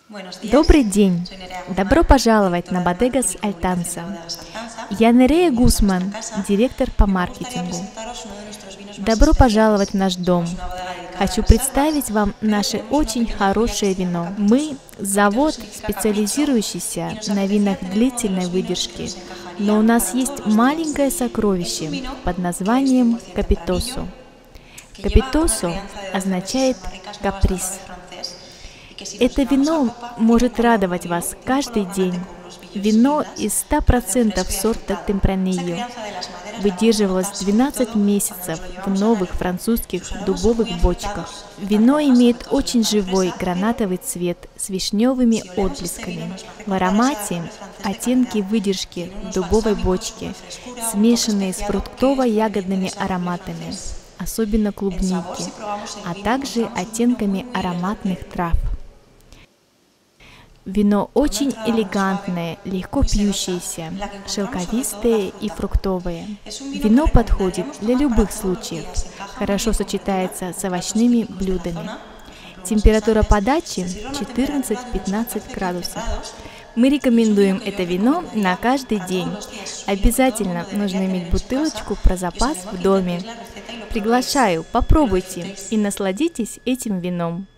Добрый день! Добро пожаловать на Bodegas Altanza. Я Нерея Гусман, директор по маркетингу. Добро пожаловать в наш дом. Хочу представить вам наше очень хорошее вино. Мы – завод, специализирующийся на винах длительной выдержки, но у нас есть маленькое сокровище под названием Капитосо. Капитосо означает «каприз». Это вино может радовать вас каждый день. Вино из 100% сорта Темпранильо выдерживалось 12 месяцев в новых французских дубовых бочках. Вино имеет очень живой гранатовый цвет с вишневыми отблесками. В аромате оттенки выдержки в дубовой бочке, смешанные с фруктово-ягодными ароматами, особенно клубники, а также оттенками ароматных трав. Вино очень элегантное, легко пьющееся, шелковистое и фруктовое. Вино подходит для любых случаев, хорошо сочетается с овощными блюдами. Температура подачи 14-15 градусов. Мы рекомендуем это вино на каждый день. Обязательно нужно иметь бутылочку про запас в доме. Приглашаю, попробуйте и насладитесь этим вином.